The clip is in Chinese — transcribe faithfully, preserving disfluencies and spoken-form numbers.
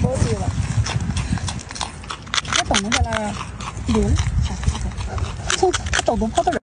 高低了。我等着下来溜，从豆豆跑到这。